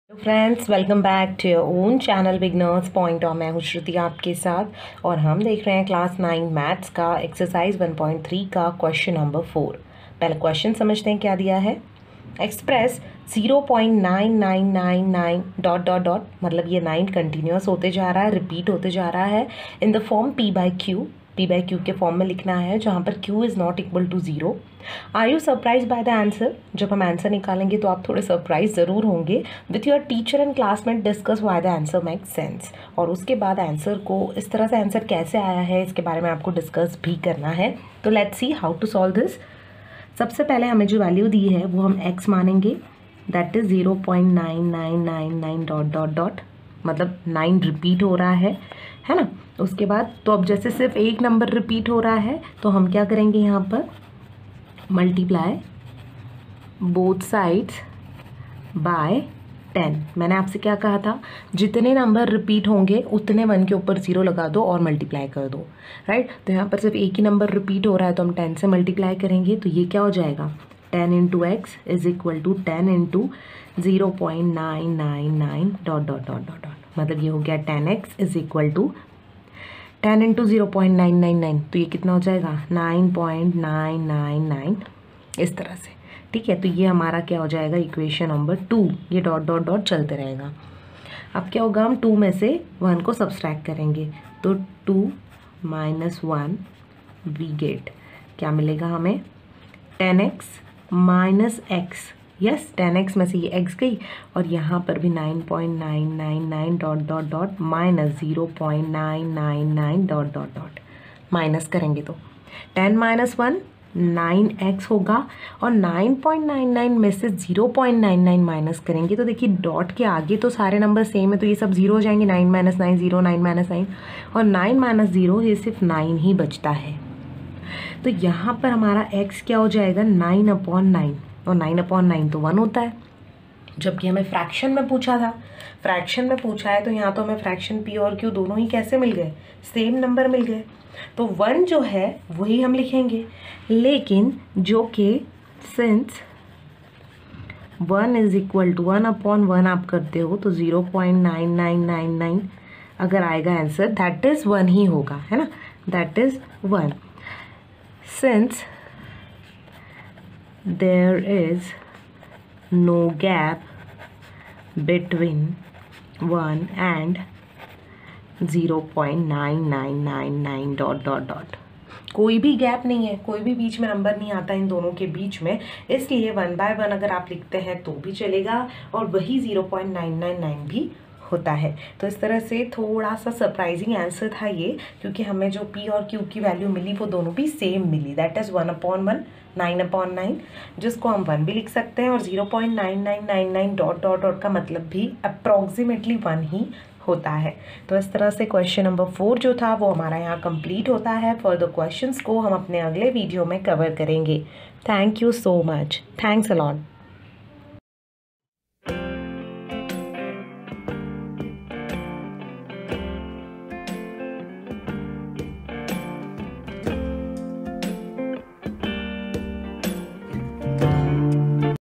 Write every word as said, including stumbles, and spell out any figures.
Friends, welcome back to your own channel beginners point. और मैं हूँ श्रुति आपके साथ और हम देख रहे हैं क्लास नाइन मैथ्स का एक्सरसाइज वन पॉइंट थ्री का क्वेश्चन नंबर फोर। पहले क्वेश्चन समझते हैं क्या दिया है। Express zero point nine nine nine nine dot dot dot, मतलब ये नाइन कंटिन्यूस होते जा रहा है, रिपीट होते जा रहा है in the form P by Q. P by Q के फॉर्म में लिखना है जहाँ पर Q is not equal to zero. Are you surprise by the answer? जब हम आंसर निकालेंगे तो आप थोड़े सरप्राइज ज़रूर होंगे। With your teacher and classmate discuss why the answer make sense. और उसके बाद आंसर को इस तरह से आंसर कैसे आया है इसके बारे में आपको डिस्कस भी करना है। तो let's see how to solve this. सबसे पहले हमें जो वैल्यू दी है वो हम x मानेंगे, that is zero point nine nine nine nine dot dot dot, मतलब नाइन रिपीट हो रहा है है ना। उसके बाद तो अब जैसे सिर्फ एक नंबर रिपीट हो रहा है तो हम क्या करेंगे, यहाँ पर multiply both sides by ten. मैंने आपसे क्या कहा था, जितने नंबर रिपीट होंगे उतने वन के ऊपर ज़ीरो लगा दो और मल्टीप्लाई कर दो, राइट। तो यहाँ पर सिर्फ एक ही नंबर रिपीट हो रहा है तो हम टेन से मल्टीप्लाई करेंगे तो ये क्या हो जाएगा, ten into X is equal to ten into zero point nine nine nine dot dot dot dot dot, मतलब ये हो गया ten X is equal to ten into zero point nine nine nine, तो ये कितना हो जाएगा nine point nine nine nine, इस तरह से, ठीक है। तो ये हमारा क्या हो जाएगा, इक्वेशन नंबर टू। ये डॉट डॉट डॉट चलते रहेगा। अब क्या होगा, हम टू में से वन को सब्सट्रैक्ट करेंगे तो two minus one we get क्या मिलेगा हमें, ten X minus X. Yes, ten X में से ये एक्स गई और यहाँ पर भी nine point nine nine nine dot dot dot minus zero point nine nine nine dot dot dot, minus करेंगे तो ten minus one nine X होगा और नाइन पॉइंट नाइन नाइन में से zero point nine nine minus करेंगे तो देखिए dot के आगे तो सारे नंबर सेम है तो ये सब ज़ीरो हो जाएंगे, nine minus nine zero, nine minus nine और नाइन माइनस ज़ीरो, ये सिर्फ नाइन ही बचता है। तो यहाँ पर हमारा x क्या हो जाएगा, नाइन अपॉन नाइन, और नाइन अपॉन नाइन तो वन होता है, जबकि हमें फ्रैक्शन में पूछा था। फ्रैक्शन में पूछा है तो यहाँ तो हमें फ्रैक्शन p और q दोनों ही कैसे मिल गए, सेम नंबर मिल गए, तो वन जो है वही हम लिखेंगे। लेकिन जो कि since one is equal to one upon one आप करते हो तो zero point nine nine nine nine अगर आएगा आंसर दैट इज़ वन ही होगा, है ना, that is one. Since there is no gap between one and zero point nine nine nine nine dot dot dot, कोई भी गैप नहीं है, कोई भी बीच में नंबर नहीं आता इन दोनों के बीच में, इसलिए वन बाय वन अगर आप लिखते हैं तो भी चलेगा और वही zero point nine nine nine भी होता है। तो इस तरह से थोड़ा सा सरप्राइजिंग आंसर था ये, क्योंकि हमें जो p और q की वैल्यू मिली वो दोनों भी सेम मिली, that is one upon one, nine upon nine, जिसको हम वन भी लिख सकते हैं और zero point nine nine nine nine dot dot dot का मतलब भी अप्रॉक्सीमेटली वन ही होता है। तो इस तरह से क्वेश्चन नंबर फोर जो था वो हमारा यहाँ कंप्लीट होता है। फर्दर क्वेश्चंस को हम अपने अगले वीडियो में कवर करेंगे। Thank you so much, thanks a lot.